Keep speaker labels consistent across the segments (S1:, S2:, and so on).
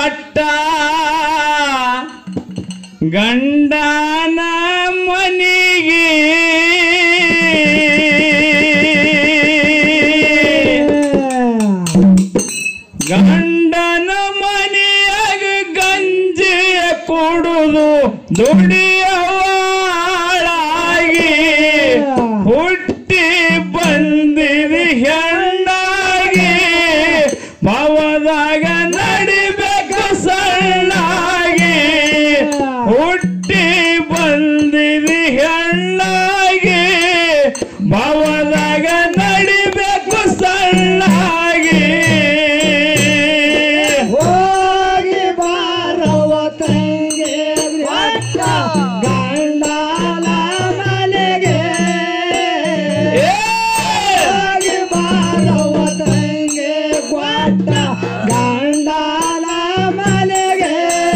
S1: ಕೊಟ್ಟ ಗಂಡನ ಮನಿಗೆ ಗಂಡನ ಮನೆಯಾಗ ಗಂಜಿಯ ಕುಡುದು ದುಡಿಯವಾಳಾಗಿ ಹುಟ್ಟಿ ಬಂದಿರಿ ಹೆಣ್ಣಾಗಿ ಭವದಾಗ ನಡಿಬೇಕು ಸಣ್ಣಾಗಿ ಹುಟ್ಟಿ ಬಂದಿರಿ ಹೆಣ್ಣಾಗಿ ಭವದಾಗ ನಡಿಬೇಕು ಸಣ್ಣಾಗಿ
S2: ಹೋಗಿ ಬಾರವ ತಂಗಿ ಕೊಟ್ಟ ಗಂಡನ ಮನೆಗೆ ಹೋಗಿ ಬಾರವ ತಂಗಿ ಕೊಟ್ಟ ಗಂಡನ ಮನೆಗೆ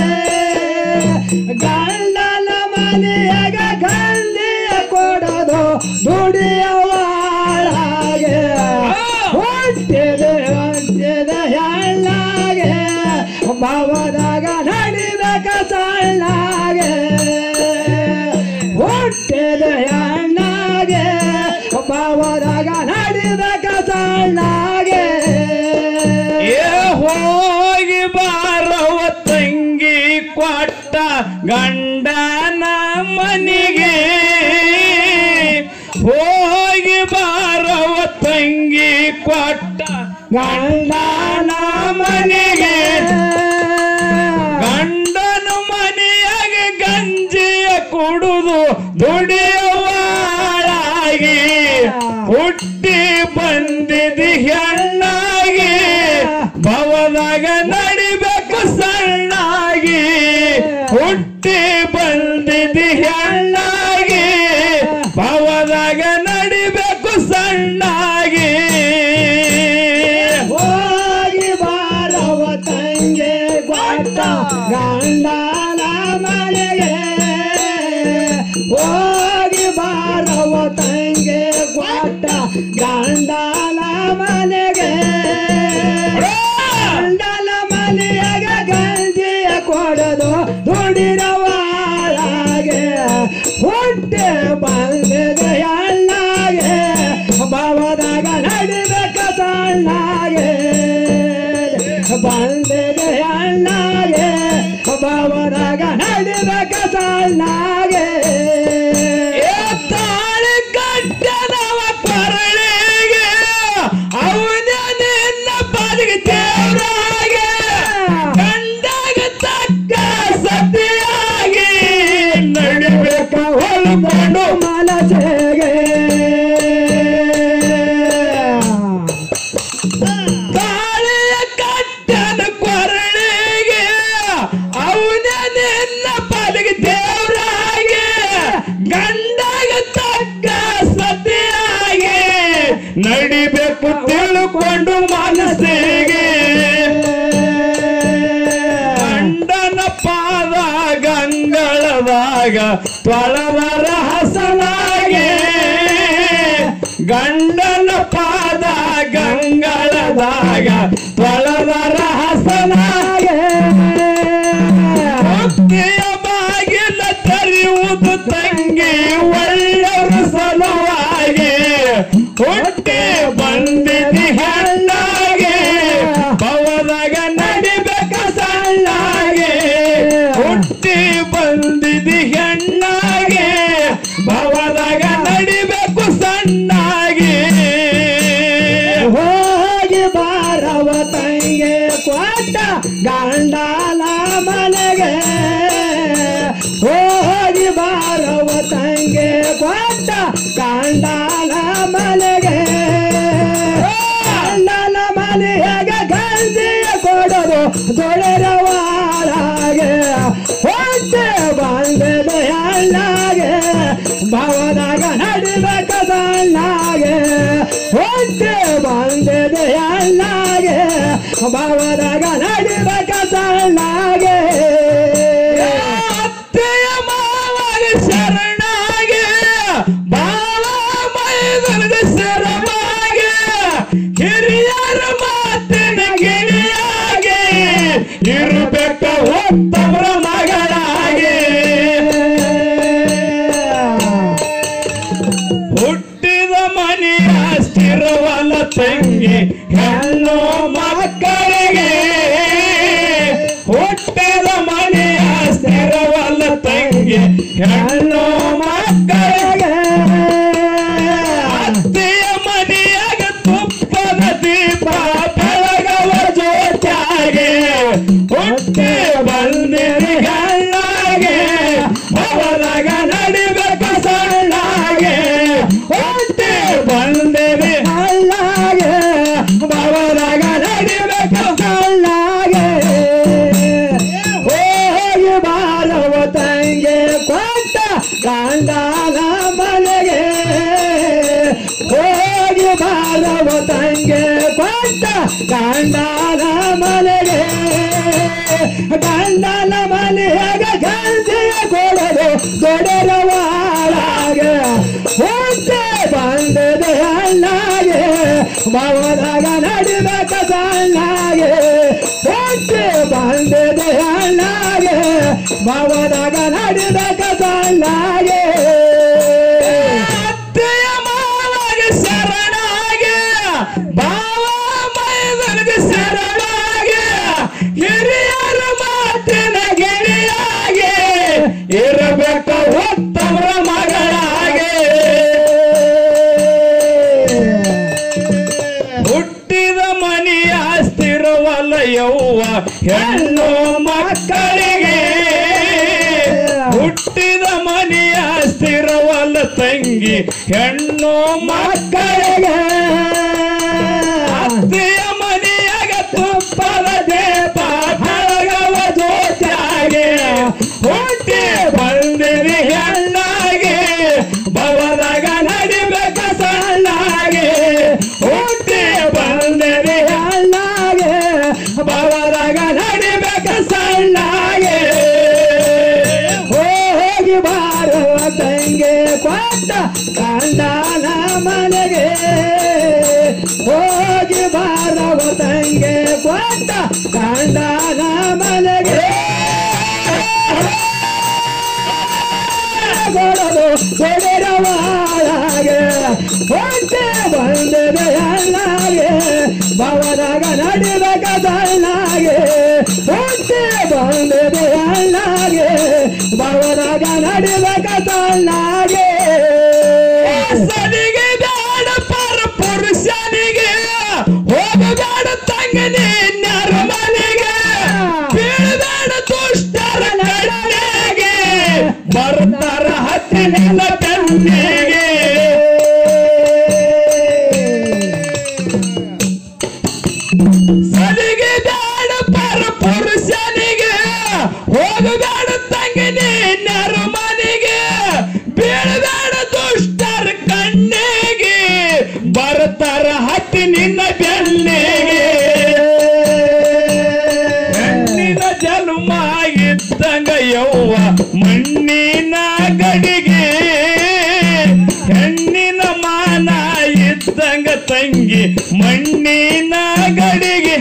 S2: ಗಂಡನ ಮನೆಯಾಗ ಗಂಡಿಯ ಕೊಡೋದು ದುಡಿಯವಾಳಾಗೆ ಹುಟ್ಟಿದೆ ಹೊಂಟಿದೆ ಹೆಣ್ಣಾಗೆ ಭವದಾಗ ನಡಿಬೇಕ ಸಣ್ಣಾಗೆ ಹುಟ್ಟಿದೆ ಹೆಣ್ಣಾಗೆ ಭವದಾಗ ನಡಿಬೇಕ ಸಣ್ಣಾಗೆ
S1: ಹೋಗಿ ಬಾರವ ತಂಗಿ ಕೊಟ್ಟ ಗಂಡನ ಮನಿಗೆ ಹೋಗಿ ಬಾರವ ತಂಗಿ ಕೊಟ್ಟ ಗಂಡನ ಮನೆಗೆ ಗಂಡನ ಮನೆಯಾಗ ಗಂಜಿಯ ಕುಡುದು ದುಡಿಯವಾಳಾಗಿ ಹುಟ್ಟಿ ಬಂದಿದಿ ಹೆಣ್ಣಾಗಿ ಭವದಾಗ ನಡಿಬೇಕು ಸಣ್ಣಾಗಿ ಹುಟ್ಟಿ ಬಂದಿದಿ ಹೆಣ್ಣಾಗಿ ಭವದಾಗ ನಡಿಬೇಕು ಸಣ್ಣಾಗಿ
S2: ಹೋಗಿ ಬಾರವ ತಂಗಿ ಕೊಟ್ಟ ಗಂಡನ ಮನೆಗೆ ಹೋಗಿ ಬಾರವ ತಂಗಿ ಕೊಟ್ಟ ಗಂಡನ ಮನೆಗೆ ಗಂಡನ ಮನೆಯಾಗ ಗಂಜಿಯ ಕೊಡೋದು ದುಡಿರವಾಳಾಗೆ ಹುಟ್ಟೆ ಬಂದಿದೆ ಹೆಣ್ಣಾಗೆ ಭವದಾಗ ನಡಿಬೇಕ ಸಣ್ಣಾಗೆ ಬಂದಿದೆ ಹೆಣ್ಣಾಗೆ ಭವದಾಗ ನಡಿಬೇಕ ಸಣ್ಣಾಗೆ
S1: ತಾಳಿ ಕಟ್ಟದವ ಕೊರಳಿಗೆ ಅವನ ನಿನ್ನ ಬದಿಗೆ ದೇವರಾಗೆ ಗಂಡಾಗ ತಕ್ಕ ಸತಿಯಾಗಿ ನಡಿಬೇಕ ಹೊಲ್ಕೊಂಡು
S2: ಮನಸ್ಸಿಗೆ
S1: ತಾಳಿಯ ಕಟ್ಟದ ಕೊರಳಿಗೆ ಅವನ ನಿನ್ನ ಬದಿಗೆ ದೇವರಾಗೆ ಗಂಡಾಗ ತಕ್ಕ ಸತಿಯಾಗಿ ನಡಿಬೇಕು ತಿಳ್ಕೊಂಡು ಮನಸ್ಸಿಗೆ ಗಂಡನ ಪಾದ ಗಂಗಳದಾಗ ತೊಳವರ ಹಸನಾಗೆ ಗಂಡನ ಪಾದ ಗಂಗಳದಾಗ ತೊಳವರ ಹಸನಾಗೆ ಭಕ್ತಿಯ ಬಾಗಿಲ ತೆರೆಯುವುದು ತಂಗಿ ಒಳ್ಳೆಯವರು ಸಲುವಾಗಿ ಹುಟ್ಟಿ ಬಂದಿದಿ ಹೆಣ್ಣಾಗೆ ಭವದಾಗ ನಡಿಬೇಕ ಸಣ್ಣಾಗೆ ಹುಟ್ಟಿ ಬಂದಿದಿ ಹೆಣ್ಣಾಗೆ ಭವದಾಗ ನಡಿಬೇಕು ಸಣ್ಣಾಗೆ
S2: ಹೋಗಿ ಬಾರವ ತಂಗಿ ಕೊಟ್ಟ ಗಂಡನ ಮನೆಗೆ ಹೋಗಿ ಬಾರವ ತಂಗಿ ಕೊಟ್ಟ ಗಂಡನ ಮನೆಗೆ ಗಂಡನ ಮನೆಯಾಗ ಗಂಜಿಯ ಕೊಡೋದು ದೊಡ್ಡರವಾಳಾಗೆ ಹೊಟ್ಟೆ ಬಂದಿದೆ ಹೆಣ್ಣಾಗೆ ಭವದಾಗ ನಡಿಬೇಕ ಸಣ್ಣಾಗೆ ಹೊಟ್ಟೆ ಬಂದಿದೆ ಹೆಣ್ಣಾಗೆ ಭವದಾಗ ನಡಿಬೇಕ ಸಣ್ಣಾಗೆ
S1: ಅತ್ತೆಯ ಮಾವಾಗ ಶರಣಾಗೆ ಬಾಳ ಮೈದನದ ಶರಮಾಗೆ ಹಿರಿಯರ ಮಾತಿನ ಗಿಣಿಯಾಗೆ ಇರಬೇಕು ತಂಗಿ ಹೆಣ್ಣು ಮಕ್ಕಳಿಗೆ ಹುಟ್ಟಿದ ಮನೆಯ ಸ್ಥಿರವಲ್ಲ ತಂಗಿ ಹೆಣ್ಣು ಮಕ್ಕಳಿಗೆ ಅತ್ತೆಯ ಮನೆಯಾಗ ತುಪ್ಪದ ದೀಪ ಬೆಳಗವ ಜೋತಾಗೆ ಹುಟ್ಟಿ ಬಂದಿರಿ ಗಳ್ಳಾಗೆ ಅವರಾಗ ನಡಿಬೇಕು ಸಣ್ಣಾಗೆ ಹುಟ್ಟಿ ಬಂದಿರಿ
S2: ಅಲ್ಲಾಗೆ ಅವರಾಗ ನಡಿಬೇಕು ಸಣ್ಣಾಗೆ ಹೋಗಿ ಬಾರವ ತಂಗಿ ಕೊಟ್ಟ ಗಂಡನ ಮನೆಗೆ ಹೋಗಿ ಬಾರವ ತಂಗಿ ಕೊಟ್ಟ ಗಂಡನ ಮನೆಗೆ ಗಂಡನ ಮನೆಯಾಗ ಗಂಜಿಯ ಕೊಡಲು ದೊಡ್ಡರವಾಳಾಗೆ ಹುಟ್ಟೆ ಬಂದಿದೆ ಅಣ್ಣಾಗೆ ಭವದಾಗ ನಡಿಬೇಕ ಸಣ್ಣಾಗೆ ಹುಟ್ಟೆ ಬಂದಿದೆ ಅಣ್ಣಾಗೆ ಭವದಾಗ ನಡಿಬೇಕ ಸಣ್ಣಾಗೆ
S1: ಅತ್ತೆಯ ಮಾವಗೆ ಶರಣಾಗೆ ಬಾವ ಮೈದನಿಗೆ ಶರಣಾಗೆ ಹಿರಿಯರ ಮಾತಿನ ಗಿಳಿಯಾಗೆ ಇರಬೇಕ ಉತ್ತಮರ ಮಗಳಾಗೆ ಹುಟ್ಟಿದ ಮನೆಯ ಸ್ಥಿರವಲ್ಲ ಯವ್ವ ಹೆಣ್ಣು ಮಕ್ಕಳಿಗೆ ಹುಟ್ಟಿದ ಮನೆಯ ಸ್ಥಿರವಲ್ಲ ತಂಗಿ ಹೆಣ್ಣು ಮಕ್ಕಳಿಗೆ ಅತ್ತೆಯ ಮನೆಯಾಗ ತುಪ್ಪದ ದೀಪ ಬೆಳಗವ ಜೋತಾಗೆ ಹುಟ್ಟಿ ಬಂದಿರಿ ಹೆಣ್ಣಾಗೆ ಭವದಾಗ ನಡಿಬೇಕ ಸಣ್ಣಾಗೆ ಹುಟ್ಟಿ ಬಂದಿರಿ
S2: ಅಣ್ಣಾಗೆ ಭವದಾಗ ನಡಿಬೇಕ ಸಣ್ಣಾಗೆ ಹೋಗಿ ಬಾರುವ ತಂಗಿ ಕೊಟ್ಟ ಗಂಡನ ಮನೆಗೆ ಹೋಗಿ ಬಾರವ ತಂಗಿ ಕೊಟ್ಟ ಗಂಡನ ಮನೆಗೆ ಕೊಡಲು ಕೊಡಿರವಾಳಾಗೆ ಹೊಟ್ಟೆ ಬಂದಿದೆ ಅಣ್ಣಾಗೆ ಭವದಾಗ ನಡಿಬೇಕ ಸಣ್ಣಾಗೆ ಹೊಟ್ಟೆ ಬಂದಿದೆ ಅಣ್ಣಾಗೆ ಭವದಾಗ ನಡಿಬೇಕ ಸಣ್ಣಾಗೆ
S1: ಸಲಿಗೆ ಬೇಡ ಪರ ಪುರುಷನಿಗೆ ಹೋಗಬೇಡ ತಂಗನಿ ನರಮನೆಗೆ ಬೀಳಬೇಡ ದುಷ್ಟರ ಕಡೆಗೆ ಬರ್ತಾರ ಹತ್ತಿನ ಬೆನ್ನಿಗೆ ಸಲಿಗೆ ಬೇಡ ಪರ ಪುರುಷನಿಗೆ ಹೋಗಬೇಡ ತಂಗನಿ ನರಮನೆಗೆ ಬೀಳಬೇಡ ದುಷ್ಟರ ಕಣ್ಣಿಗೆ ಬರ್ತಾರ ಹತ್ತಿ ನಿನ್ನ ಬೆನ್ನಿಗೆ ಹೆಣ್ಣಿನ ಜನ್ಮ ಇದ್ದಂಗ ಯವ್ವ ಮಣ್ಣಿನ ಗಡಿಗೆ ಹೆಣ್ಣಿನ ಮಾನ ಇದ್ದಂಗ ತಂಗಿ ಮಣ್ಣಿನ ಗಡಿಗೆ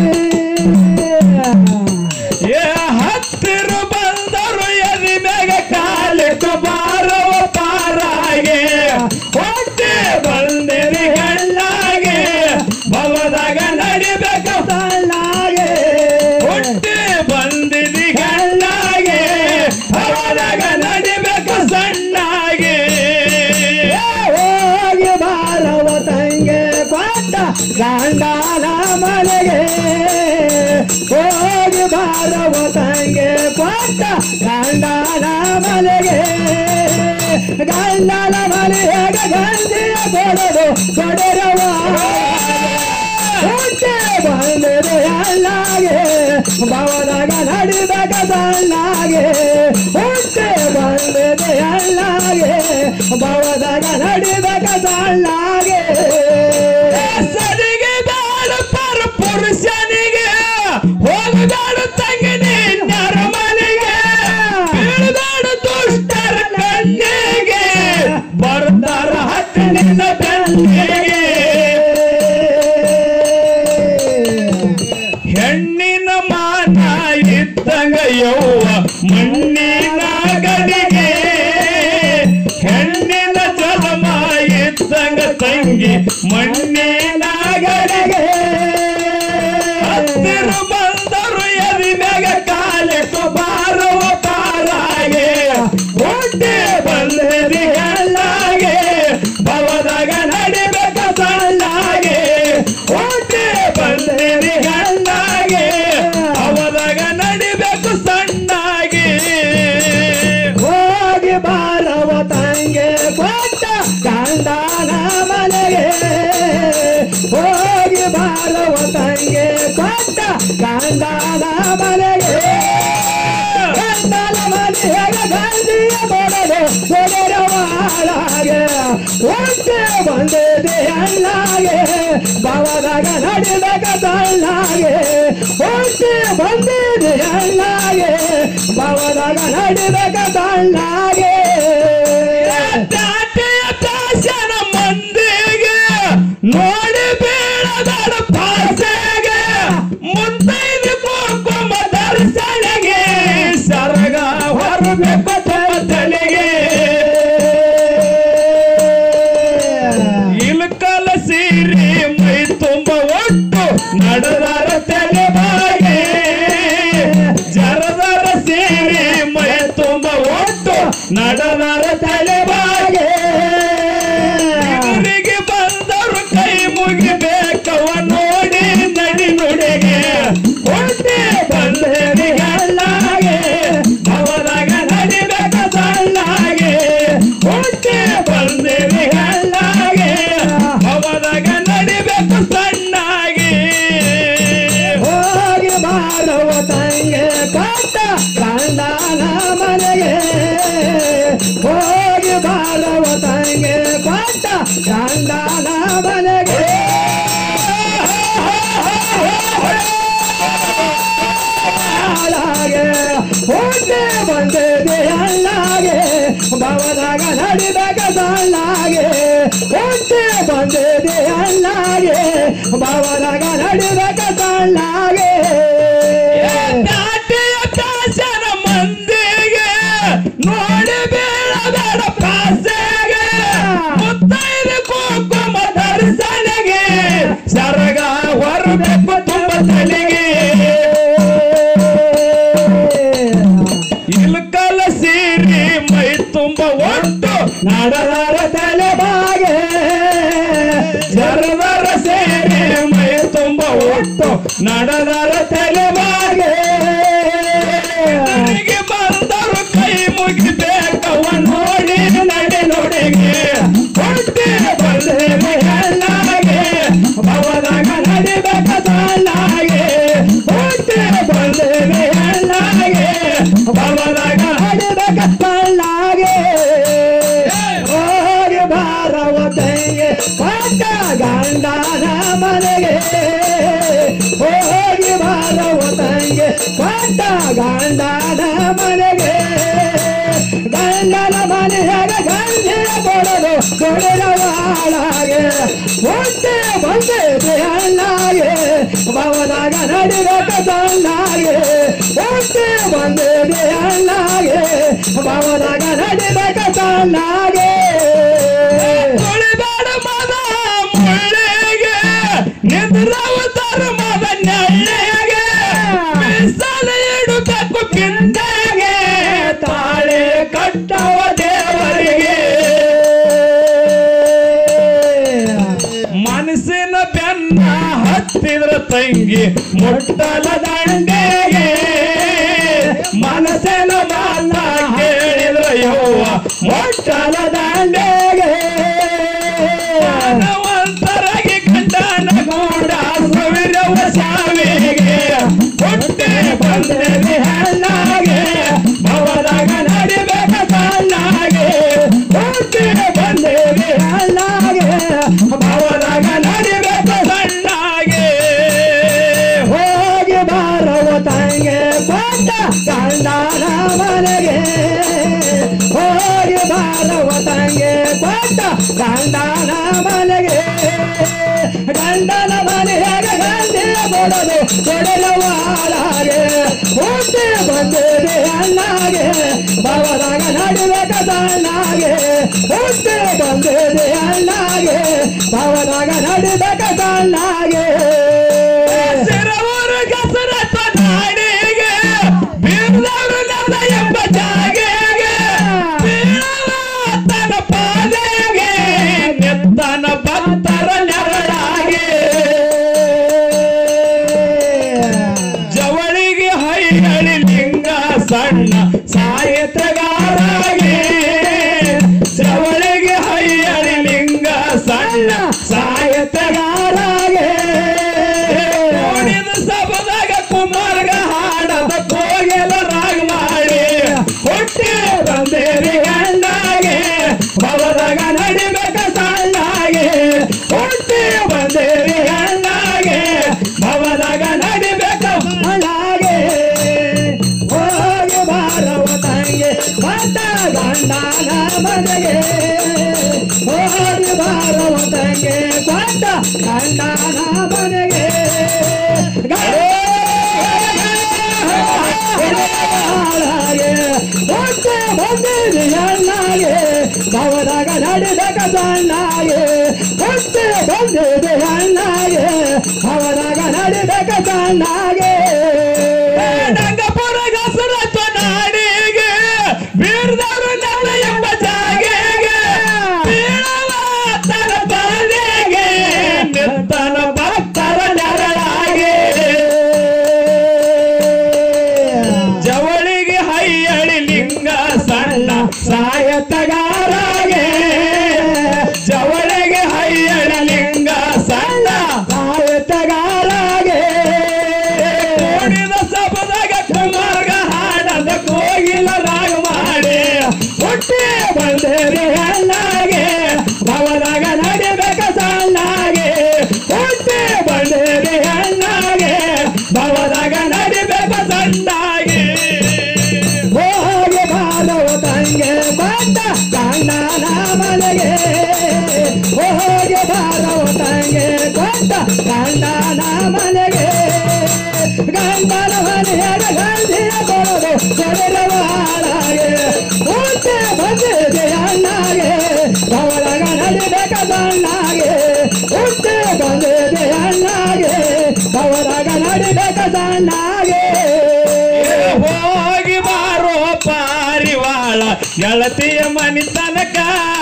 S1: ಹತ್ತಿರ ಬಂದರು ಎದಿ ಮೇಗ ಕಾಲಿಟ್ಟು ಬಾರವ ಪಾರಾಗೆ ಹೊಟ್ಟೆ ಬಂದಿರಿ ಹೆಣ್ಣಾಗೆ ಭವದಾಗ ನಡಿಬೇಕ
S2: ಸಣ್ಣಾಗೆ
S1: ಹೊಟ್ಟೆ ಬಂದಿರಿ ಹೆಣ್ಣಾಗೆ ಭವದಾಗ ನಡಿಬೇಕ ಸಣ್ಣಾಗೆ
S2: ಹೋಗಿ ಬಾರವ ತಂಗಿ ಕೊಟ್ಟ ಗಂಡನ ಮನೆಗೆ ಹೋಗಿ ಬಾರವ ತಂಗಿ ಕೊಟ್ಟ ಗಂಡನ ಮನೆಗೆ ಗಂಡನ ಮನೆಯಾಗ ಗಂಜಿಯ ಕೊಡಲು ಕೊಡಿರವ ಹುಟ್ಟೆ ಬಂದಿದೆ ಅಣ್ಣಾಗೆ ಭವದಾಗ ನಡಿಬೇಕ ಸಣ್ಣಾಗೆ ಹುಟ್ಟೆ ಬಂದಿದೆ ಅಣ್ಣಾಗೆ ಭವದಾಗ ನಡಿಬೇಕ ಸಣ್ಣಾಗೆ
S1: ಸರಿಗೆ ಬೇಡ ಪರ ಪುರುಷನಿಗೆ ಹೋಗಬೇಡ ತಂಗನಿ ನರಮನೆಗೆ ಬೀಳಬೇಡ ದುಷ್ಟರ ಕಣ್ಣಿಗೆ ಬರ್ತಾರ ಹತ್ತಿನ ಬೆನ್ನಿಗೆ ಹೆಣ್ಣಿನ ಮಾನ ಇದ್ದಂಗ ಯವ್ವ ಮಣ್ಣಿನ ಗಡಿಗೆ ಹೆಣ್ಣಿನ ಜನ್ಮ ಇದ್ದಂಗ ತಂಗಿ ಮಣ್ಣಿನ ಗಡಿಗೆ
S2: ಬಾರವ ತಂಗೆ ಕೊಟ್ಟ ಗಂಡನ ಮನೆಗೆ ಗಂಡನ ಮನೆಗೆ ಗಂಡಿಯ ಕೊಡಲು ಕೊಡರವಾಳಾಗೆ ಹೊಟ್ಟೆ ಬಂದಿದೆ ಅಣ್ಣಾಗೆ ಬಾವದಾಗ ನಡಿಬೇಕ ತಣ್ಣಾಗೆ ಹೊಟ್ಟೆ ಬಂದಿದೆ ಅಣ್ಣಾಗೆ ಬಾವದಾಗ ನಡಿಬೇಕ ತಣ್ಣಾಗೆ
S1: ಮಂದಿಗೆ ನೋಡಿ ಬೀಳದಾಡ ಪಾಸೆಗೆ ಮುತ್ತೈದು ಕುಂಕುಮ ದರ್ಶನೆಗೆ ಸರಗ ಹೊರಬೇಕು ತಲೆಗೆ ಇಲ್ಕಲ ಸೀರೆ ಮೈ ತುಂಬ ಒಟ್ಟು ನಡೆದಾರ ತಲೆಬಾಗೆ ಜರದಾರ ಸೀರೆ ಮೈ ತುಂಬ ಒಟ್ಟು ನಡೆದಾರ ತಲೆಬಾಗೆ ಬಂದರು ಕೈ ಮುಗಿಬೇಕವ ನೋಡಿ ನಡಿ ನುಡಿಗೆ ಹೊಟ್ಟೆ ಬಂದೇರಿ ಅಲ್ಲಾಗೆ ಅವರಾಗ ನಡಿಬೇಕ ಸಣ್ಣಾಗೆ ಹೊಟ್ಟೆ ಬಂದೇರಿ ಅಲ್ಲಾಗೆ ಅವರಾಗ ನಡಿಬೇಕು ಸಣ್ಣಾಗಿ
S2: ಹೋಗಿ ಬಾರವ ತಂಗೆ ಕೊಟ್ಟ ಗಂಡನ ಮನೆಗೆ ಹೋಗಿ ಬಾರವ ತಂಗೆ ಕೊಟ್ಟ ಗಂಡನ ಮನೆಗೆ ಹೊಟ್ಟೆ ಬಂದಿದೆ ಅಣ್ಣಾಗೆ ಭವದಾಗ ನಡಿಬೇಕ ಸಣ್ಣಾಗೆ ಹೊಟ್ಟೆ ಬಂದಿದೆ ಅಣ್ಣಾಗೆ ಭವದಾಗ ನಡಿಬೇಕ ಸಣ್ಣಾಗೆ
S1: ಮಂದಿಗೆ ನೋಡಿ ಬೀಳಬೇಡ ಪಾಸೆಗೆ ಮುತ್ತೈದು ಕುಂಕುಮ ದರ್ಶನೆಗೆ ಸರಗ ಹೊರಬೇಕು ತುಂಬ ತಲೆಗೆ ಇಲ್ಕಲ ಸೀರೆ ಮೈ ತುಂಬ ಒಟ್ಟು ನಡೆದಾರ ತಲೆಬಾಗೆ ಜರದಾರ ಸೇರಿ ಮೈ ತುಂಬ ಒಟ್ಟು ನಡೆದಾರ ತಲೆಬಾಗೆ ಬಂದರು ಕೈ ಮುಗಿಬೇಕವ ನೋಡಿ ನಡೆ ನುಡಿಗೆ ಹೊಟ್ಟೆ ಬಂದೇರಿ ಅಣ್ಣಾಗೆ ಭವದಾಗ ನಡಿಬೇಕ ಸಣ್ಣಾಗೆ ಹೊಟ್ಟೆ ಬಂದೇರಿ ಅಣ್ಣಾಗೆ ಭವದಾಗ
S2: ನಡಿಬೇಕ ಸಣ್ಣಾಗೆ ಹೋಗಿ ಬಾರವ ತಂಗೆ ಕೊಟ್ಟ ಗಂಡನ ಮನೆಗೆ ಹೋಗಿ ಬಾರವ ತಂಗೆ ಕೊಟ್ಟ ಗಂಡನ ಮನೆಗೆ ಗಂಡನ ಮನೆಯಾಗ ಗಂಡಿಯ ಕೊಡಲು ಕೊಡಲವಾಳಾಗೆ ಹೊಟ್ಟೆ ಬಂದಿದೆ ಅಣ್ಣಾಗೆ ಭವದಾಗ ನಡಿಬೇಕ ಸಣ್ಣಾಗೆ ಹೊಟ್ಟೆ ಬಂದಿದೆ ಅಣ್ಣಾಗೆ ಭವದಾಗ ನಡಿಬೇಕ ಸಣ್ಣಾಗೆ
S1: ತುಳಿಬೇಡ ಮದ ಮುಳ್ಳಿಗೆ ನಿದ್ರಾವತಾರ ಮದ ನೆಳ್ಳಿಗೆ ಮೀಸಲ ಇಡಬೇಕು ಪಿಂಡೆಗೆ ತಾಳೆ ಕಟ್ಟವ ದೇವರಿಗೆ ಮನಸ್ಸಿನ ಬೆನ್ನ ಹತ್ತಿದ್ರ ತಂಗಿ ಮುಟ್ಟಲ ದಂಡೆಗೆ ಮನಸ್ಸಿನ ಮಾತ ಕೇಳಿದ್ರ ಯವ್ವ
S2: ಮೊಟ್ಟಲ ದಂಡೆಗೆ
S1: ವಂತರಾಗಿ ಗಂಡನ ಗೂಡ ಸವಿರವ ಸಾವಿಗೆ ಹೊಟ್ಟೆ ಬಂದೇರಿ ಅಣ್ಣಾಗೆ ಭವದಾಗ ನಡಿಬೇಕ ಸಣ್ಣಾಗೆ
S2: ಹೊಟ್ಟೆ ಬಂದೇರಿ ಅಣ್ಣಾಗೆ
S1: ಭವದಾಗ ನಡಿಬೇಕ ಸಣ್ಣಾಗೆ
S2: ಹೋಗಿ ಬಾರವ ತಂಗೆ ಕೊಟ್ಟ ಗಂಡನ ಮನೆಗೆ ಹೋಗಿ ಬಾರವ ತಂಗೆ ಕೊಟ್ಟ ಗಂಡನ ಮನೆಗೆ ಗಂಡನ ಮನೆಯಾಗ ಗಂಡಿಯ ಕೊಡಲು ಕೊಡಲವಾಳಾಗೆ ಹೊಟ್ಟೆ ಬಂದಿದೆ ಅಣ್ಣಾಗೆ ಭವದಾಗ ನಡಿಬೇಕ ಸಣ್ಣಾಗೆ ಹೊಟ್ಟೆ ಬಂದಿದೆ ಅಣ್ಣಾಗೆ ಭವದಾಗ ನಡಿಬೇಕ ಸಣ್ಣಾಗೆ
S1: ಸಿರವರ ಗಸರತ ನಾಡಿಗೆ ಬೀರ್ದವರು ನನ್ನ ಎಂಬ ಜಾಗೆಗೆ ಬೀಳವ ತನ್ನ ಪಾದೆಗೆ ನೆತ್ತನ ಭಕ್ತರ ನೆರಳಾಗೆ ಜವಳಿಗೆ ಹೈಹಳಿ ಲಿಂಗ ಸಣ್ಣ ಸಾಹಿತ್ಯಗಾರಾಗೆ ಜವಳಿಗೆ ಹೈಹಳಿ ಲಿಂಗ ಸಣ್ಣ
S2: ಸಾಹಿತ್ಯಗಾರಾಗೆ ಗಂಡನ ಮನೆಗೆ ಹೋಗಿ ಬಾರವ ತಂಗೆ ಕೊಟ್ಟ ಗಂಡನ ಮನೆಗೆ ಹೊಟ್ಟೆ ಬಂದಿದೆ ಅಣ್ಣಾಗೆ ಭವದಾಗ ನಡೆದಕ ಸಣ್ಣಾಗೆ ಹೊಟ್ಟೆ ಬಂದಿದೆ ಅಣ್ಣಾಗೆ ಭವದಾಗ ನಡೆದಕ ಸಣ್ಣಾಗೆ
S1: ಡಂಗಪುರ ಗಸರತ ನಾಡಿಗೆ ಬೀರ್ದವರು ನನ್ನ ಎಂಬ ಜಾಗೆಗೆ ಬೀಳವ ತರ ಬಾಳೆಗೆ ನಿತ್ತನ ಭಕ್ತರ ನೆರಳಾಗೆ ಜವಳಿಗೆ ಹೈಯಳಿ ಲಿಂಗ ಸಣ್ಣ ಸಾಯತಗಾರಾಗೆ ಜವಳಿಗೆ ಹೈಯಳಿ ಲಿಂಗ ಸಣ್ಣ
S2: ಸಾಯತಗಾರಾಗೆ
S1: ಕೋಡಿದ ಸಬದಾಗ ಕುಮಾರ್ಗ ಹಾಡದ ಕೋಗಿಲದಾಗ ಮಾಡಿ
S2: ಹುಟ್ಟಿ ಬಂದೇರಿ ಅಣ್ಣಾಗೆ ಭವದಾಗ ನಡಿಬೇಕ ಸಣ್ಣಾಗೆ ಹುಟ್ಟಿ ಬಂದೇರಿ ಅಣ್ಣಾಗೆ ಭವದಾಗ ನಡಿಬೇಕ ಸಣ್ಣಾಗೆ ಹೋಗಿ ಬಾರವ ತಂಗೆ ಬಂದ ಗಂಡನ ಮನೆಗೆ ಹೋಗಿ ಬಾರವ ತಂಗೆ ಬಂದ ಗಂಡನ ಮನೆಗೆ ಗಂಡನ ಮನೆಯಾಗ ಗಂಧಿಯ ಕೊಡೋದು ಕೊಡರವ ಹಾಳಾಗೆ ಹುಟ್ಟೆ ಬಂದಿದೆ ಅಣ್ಣಾಗೆ ಭವದಾಗ ನಡಿಬೇಕ ಸಣ್ಣಾಗೆ ಹುಟ್ಟೆ ಬಂದಿದೆ ಅಣ್ಣಾಗೆ ಭವದಾಗ ನಡಿಬೇಕ ಸಣ್ಣಾಗೆ
S1: ಹೋಗಿ ಬಾರೋ ಪಾರಿವಾಳ ಗೆಳತಿಯ ಮನಿ ತನಕ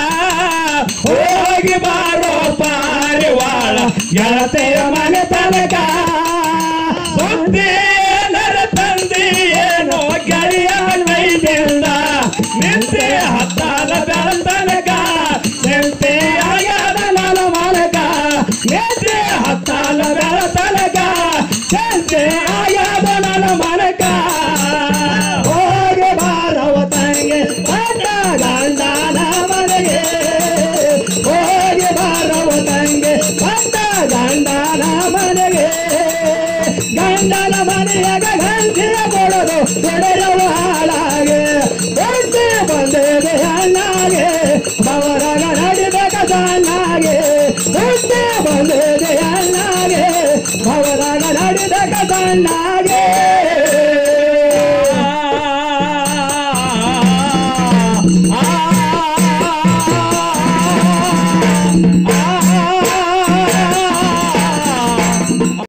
S1: ಹೋಗಿ ಬಾರೋ ಪಾರಿವಾಳ ಗೆಳತಿಯ ಮನೆ ತನಕ ಸುದ್ದಿ ಏನರ ತಂದಿ ಏನೋ ಗೆಳೆಯ ಮೈದಿಂದ ನಿಂತೆ ಹತ್ತಾದ ಬೆಳತನಕ ನಿಂತೆ ಆಗ್ಯಾದ ನನ್ನ ಮನಕ ನಿಂತೆ ಹತ್ತಾದ ಬೆಳತನಕ ನಿಂತೆ ಆಗ್ಯಾದ ನನ್ನ ಮನಕ
S2: ಹೋಗಿ ಬಾರವ ತಂಗೆ ಬಂದ ಗಂಡನ ಮನೆಗೆ ಹೋಗಿ ಬಾರವ ತಂಗೆ ಬಂದ ಗಂಡನ ಮನೆಗೆ ಗಂಡನ ಮನೆಯಾಗ ಗಂಧಿಯ ಕೊಡೋದು ಕೊಡರವ ಹಾಳಾಗೆ ಹೊಟ್ಟೆ ಬಂದಿದೆ ಅಣ್ಣಾಗೆ ಭವದಾಗ ನಡಿಬೇಕ ಸಣ್ಣಾಗೆ ಹೊಟ್ಟೆ ಬಂದಿದೆ ಅಣ್ಣಾಗೆ ಭವದಾಗ ನಡಿಬೇಕ ಸಣ್ಣಾಗೆ